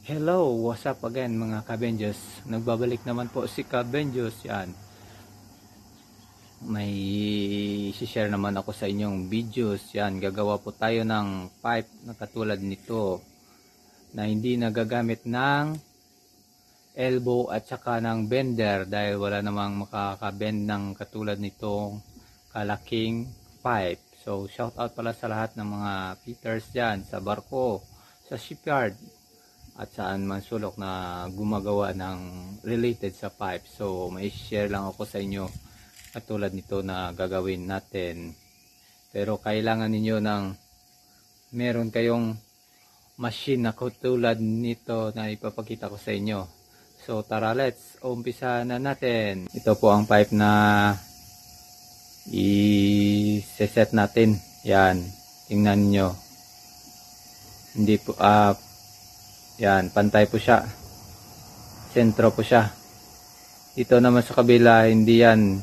Hello, what's up again mga Kabenjos? Nagbabalik naman po si Kabenjos. Yan. May share naman ako sa inyong videos. Yan, gagawa po tayo ng pipe na katulad nito na hindi nagagamit ng elbow at saka ng bender dahil wala namang makakabend ng katulad nitong kalaking pipe. So, shout out pala sa lahat ng mga fitters dyan sa barko, sa shipyard, at saan man sulok na gumagawa ng related sa pipe. So may share lang ako sa inyo katulad nito na gagawin natin, pero kailangan ninyo ng meron kayong machine na katulad nito na ipapakita ko sa inyo. So tara, let's umpisa na natin. Ito po ang pipe na i-set natin. Yan, tingnan nyo, hindi po yan, pantay po siya. Sentro po siya. Dito naman sa kabila, hindi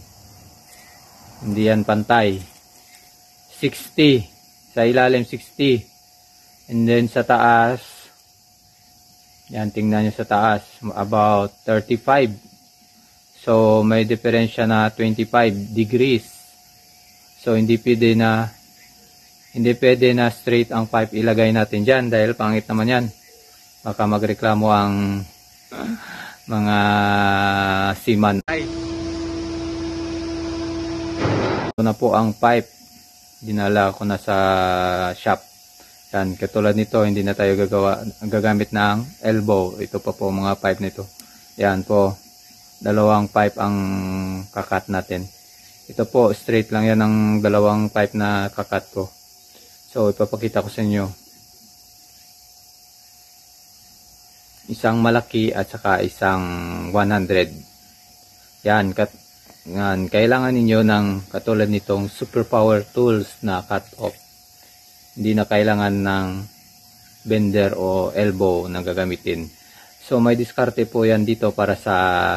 yan pantay. 60. Sa ilalim 60. And then sa taas, yan, tingnan nyo sa taas, about 35. So may diferensya na 25 degrees. So hindi pwede na straight ang pipe ilagay natin dyan dahil pangit naman yan. Baka magreklamo ang mga seaman. Ito na po ang pipe. Dinala ko na sa shop. Yan, katulad nito, hindi na tayo gagamit ng elbow. Ito pa po mga pipe nito. Yan po, dalawang pipe ang kakat natin. Ito po, straight lang yan ang dalawang pipe na kakat ko. So, ipapakita ko sa inyo. Isang malaki at saka isang 100. Yan, kailangan ninyo ng katulad nitong superpower tools na cut off. Hindi na kailangan ng bender o elbow na gagamitin. So may diskarte po yan dito para sa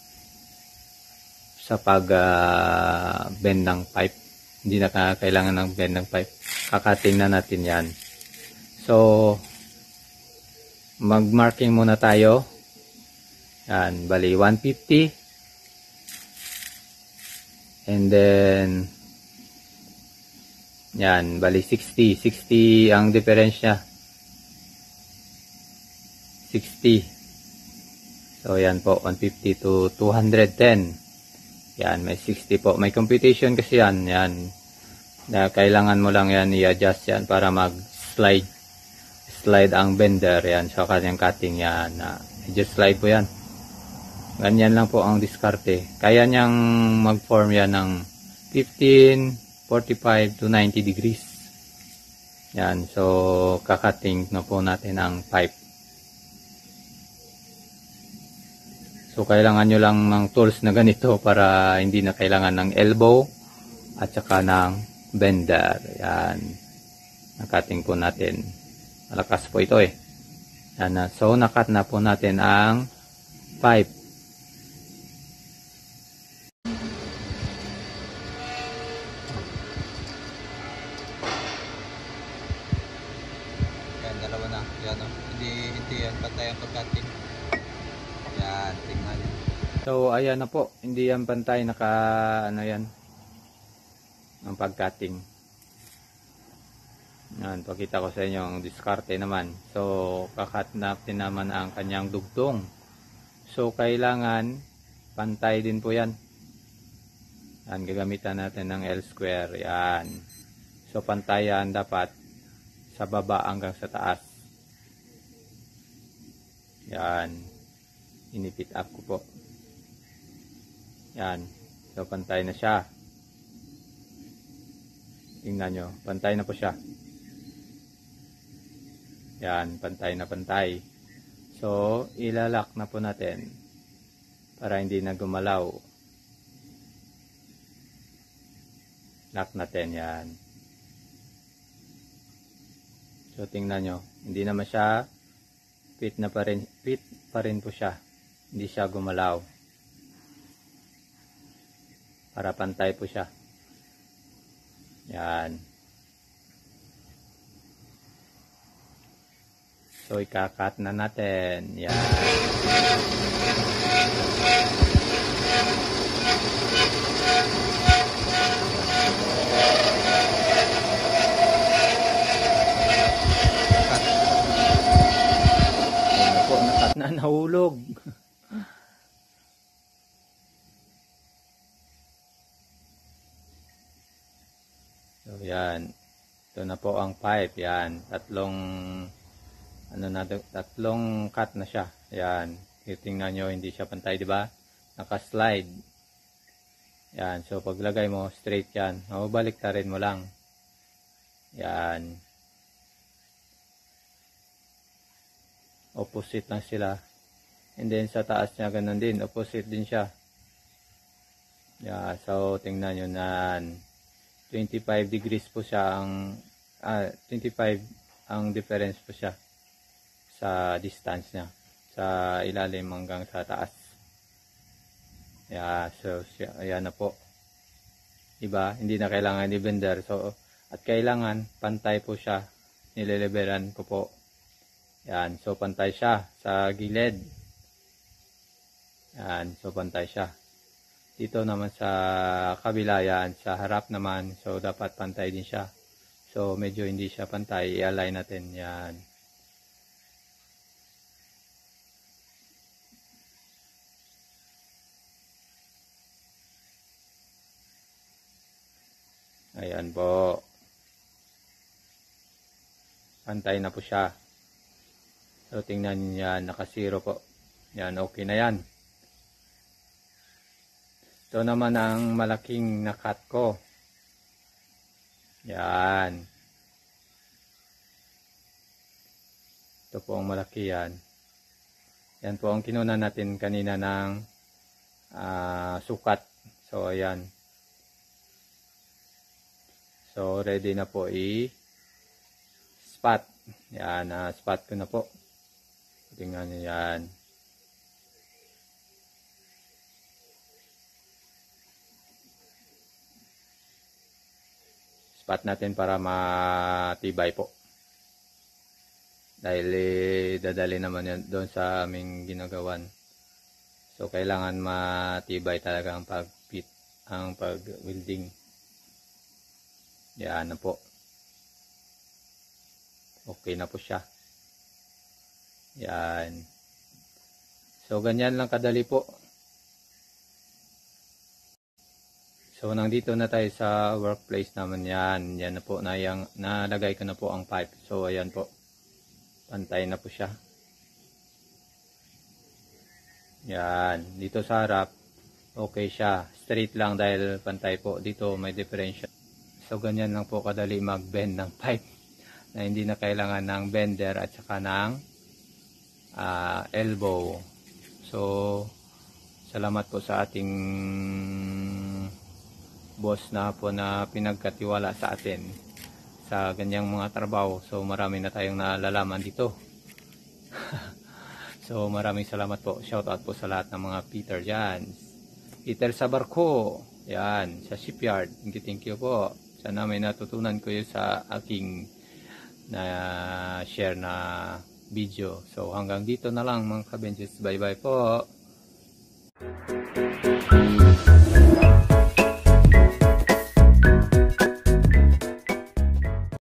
pag bend ng pipe. Hindi na kailangan ng bend ng pipe. Kakating na natin yan. So mag-marking muna tayo. Yan, bali 150. And then yan, bali 60. 60 ang difference niya. 60. So yan po, 150 to 210. Yan, may 60 po. May computation kasi yan. Yan. Na kailangan mo lang yan i-adjust yan para mag-slide ang bender. Yan, sa kanyang cutting yan. Just slide po yan. Ganyan lang po ang diskarte. Kaya niyang mag-form yan ng 15, 45 to 90 degrees. Yan, so kakating na po natin ang pipe. So kailangan nyo lang ng tools na ganito para hindi na kailangan ng elbow at saka ng bender. Yan, nakating po natin. Malakas po ito eh. Yan na. So nakat na po natin ang pipe. Yan, dalawa na. Yan o. Hindi yan pantay ang pagkating. Yan, tingnan nyo. So ayan na po. Hindi yan pantay. Ano yan, ang pagkating. Yan, pakita ko sa inyo ang diskarte naman. So kakat natin naman ang kanyang dugtong. So kailangan pantay din po yan. Yan, gagamitan natin ng L square. Yan. So pantayan dapat sa baba hanggang sa taas. Yan. Inipit up ko po. Yan. So pantay na siya. Tingnan nyo. Pantay na po siya. Yan. Pantay na pantay. So ilalak na po natin para hindi na gumalaw. Lock natin. Yan. So tingnan nyo. Hindi naman siya fit pa rin po siya. Hindi siya gumalaw. Para pantay po siya. Yan. So ikakat na natin. Yan. Nakat na, nahulog. So yan. Ito na po ang pipe. Yan. Tatlong cut na siya. Yan. Tingnan nyo, hindi siya pantay, di ba? Naka-slide. Yan. So paglagay mo, straight yan. Mabalik ta rin mo lang. Yan. Opposite lang sila. And then sa taas niya ganun din. Opposite din siya. Yeah. So tingnan nyo na 25 degrees po siya ang 25 ang difference po siya sa distance niya sa ilalim hanggang sa taas. Yeah, so ayan na po. Diba? Hindi na kailangan i-bender. So at kailangan pantay po siya. Nilelevelan ko po. Yan, so pantay siya sa gilid. Yan, so pantay siya. Dito naman sa kabila yan, sa harap naman, so dapat pantay din siya. So medyo hindi siya pantay, i-align natin yan. Ayan po. Pantay na po siya. So tingnan niyo yan, naka-zero po. Yan, okay na yan. Ito naman ang malaking nakat ko. Yan. Ito po ang malaki yan. Yan po ang kinunan natin kanina ng sukat. So ayan. So ready na po i-spot. Yan, spot ko na po. Tingnan niyo yan. Spot natin para matibay po. Dahil dadali naman yan doon sa aming ginagawan. So kailangan matibay talaga ang pag-fit, ang pag-welding. Yan na po. Okay na po siya. Yan. So ganyan lang kadali po. So nandito na tayo sa workplace naman yan. Yan na po, nalagay ko na po ang pipe. So ayan po. Pantay na po siya. Yan. Dito sa harap, okay siya. Straight lang dahil pantay po. Dito may differential. So ganyan lang po kadali mag-bend ng pipe. Na hindi na kailangan ng bender at saka ng elbow. So salamat po sa ating boss na po na pinagkatiwala sa atin sa ganyang mga trabaho. So marami na tayong nalalaman dito. So maraming salamat po. Shout out po sa lahat ng mga Peter dyan. Peter sa barko. Yan, sa shipyard. Thank you po. Sana may natutunan ko yun sa aking na share na video. So hanggang dito na lang mga kabenches. Bye bye po.